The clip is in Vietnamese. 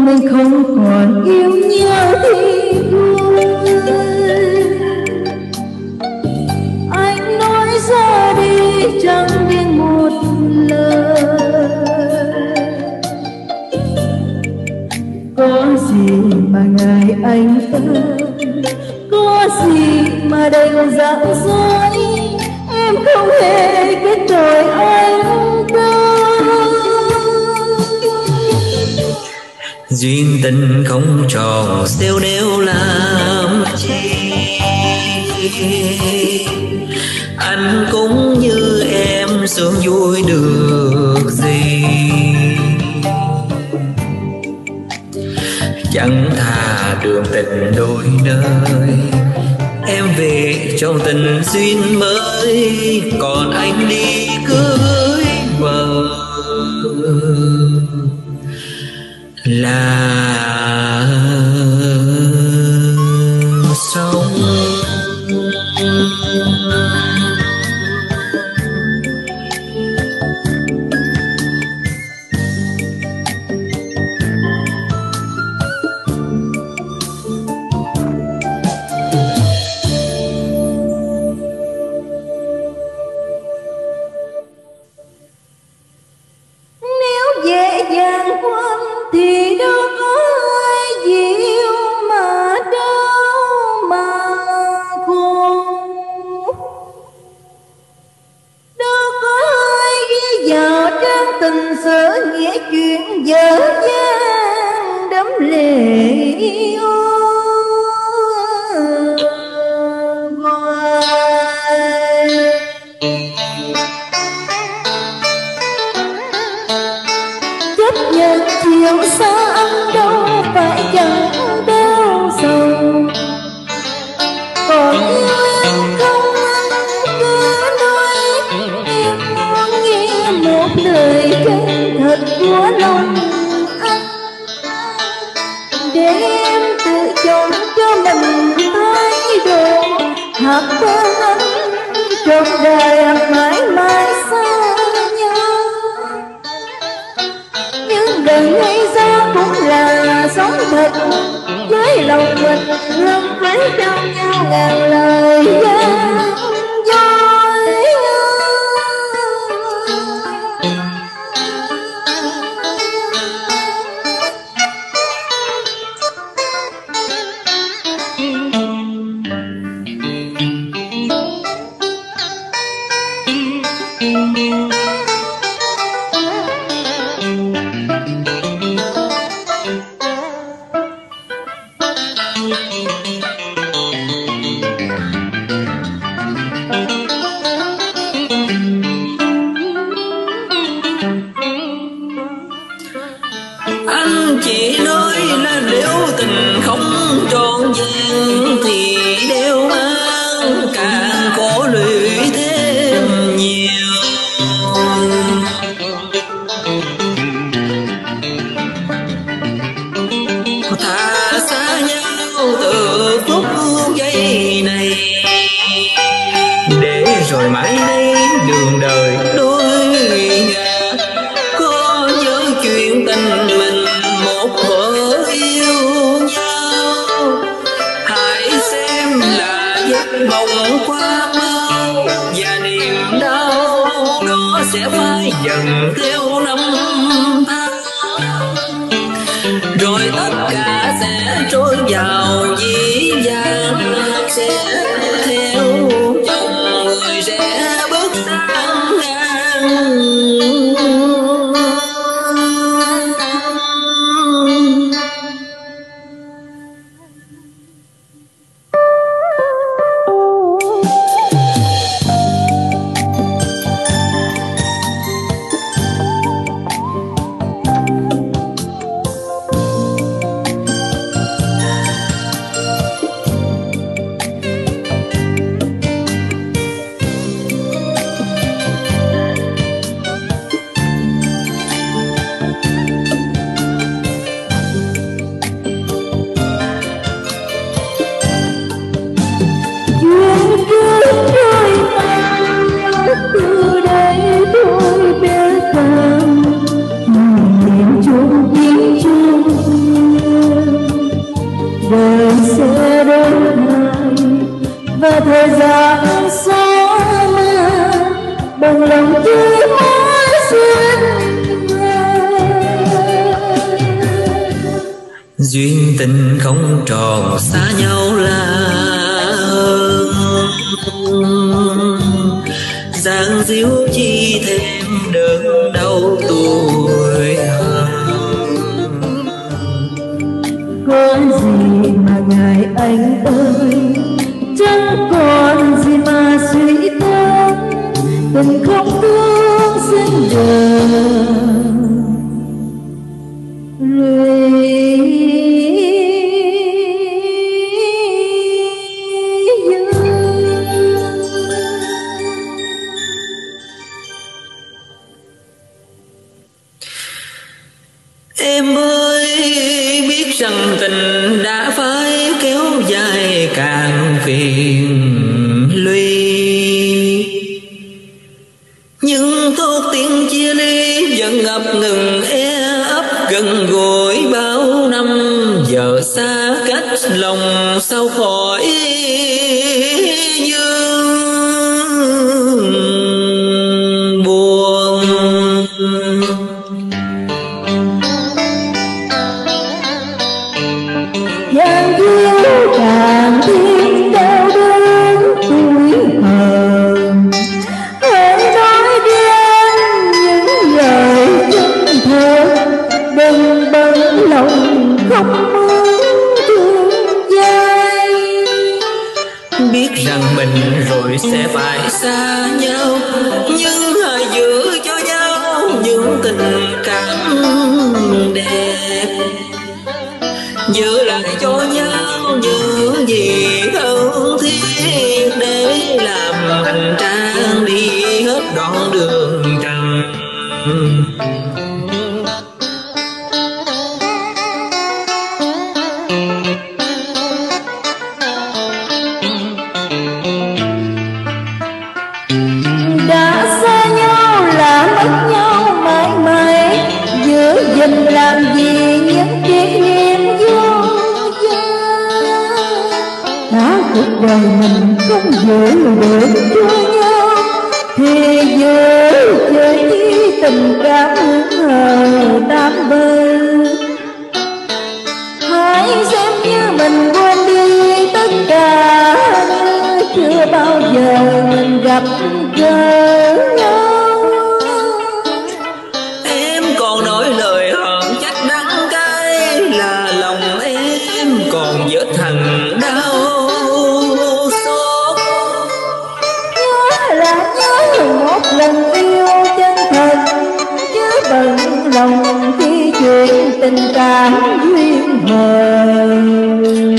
mình không còn yêu nhau thì thôi. Anh nói ra đi chẳng biết một lời. Có gì mà ngại anh ơi, có gì mà đành giận dỗi. Em không hề biết tội anh đâu. Duyên tình không tròn siêu nếu làm chi. Anh cũng như em sướng vui được gì. Chẳng thà đường tình đôi nơi. Em về trong tình duyên mới, còn anh đi cưới vợ là xong. Nếu dễ dàng quên thì đâu có ai dịu mà đau mà khổ. Đâu có ai ghi vào trang tình sở nghĩa chuyện dở dang đẫm lệ yêu hoài. Chấp nhận chiều xa anh đâu phải chẳng đau sầu. Còn yêu em không anh cứ nói. Em muốn nghe một lời chân thật của lòng anh, để em tự chọn cho mình thái độ. Hạt bên anh trong đời mãi mãi xa nhau. Nhưng đời gây ra cũng là sống thật, với lòng mình hơn với trao nhau ngàn lời gian dối. Anh chỉ nói là nếu tình không trọn vẹn thì đeo mang càng khổ lụy thêm nhiều. Thà xa nhau từ phút giây này, để rồi mãi đây đường đời đôi ngả. Có nhớ chuyện tình mình một vợ yêu nhau, hãy xem là giấc mộng qua mau, và niềm đau đó sẽ phai dần theo năm tháng. Rồi tất cả sẽ trôi vào dĩ vãng, sẽ theo chồng người sẽ bước sang ngang. đời sẽ đổi thay và thời gian xóa mờ bằng lòng chỉ mãi duyên tình không tròn xa nhau là hơn giang diếu chi thêm đớn đau tuổi hờn. Có gì mà ngài anh ơi, chẳng còn gì mà suy tư, tình không thương xin đời em ơi biết rằng tình đã phải kéo dài càng phiền lụy, nhưng thuốc tiếng chia ly vẫn ngập ngừng e ấp gần gũi bao năm, giờ xa cách lòng sao khỏi dương buồn. Giang diếu càng thêm đau đớn tuổi hờn, hãy nói đi anh những lời chân thật, đừng bận lòng không muốn thương dài. Biết rằng mình rồi sẽ phải xa nhau, nhưng hãy giữ cho nhau những tình cảm đẹp, giữ lại cho nhau những gì thân thiết để làm hành trang đi hết đoạn đường trần. Đã xa nhau là mất nhau mãi mãi, giữ gìn làm gì những kỷ niệm vô giá. Đã cuộc đời mình không giữ được cho nhau thì giữ chơi chi tình cảm hờ đam bơ. Hãy xem như mình quên đi tất cả, chưa bao giờ mình gặp gỡ nhau. Em còn nói lời hờn trách đắng cay, là lòng em còn vết thành đau xót. Nhớ là nhớ một lần yêu chân thật, chứ bận lòng khi chuyện tình cảm duyên hờn.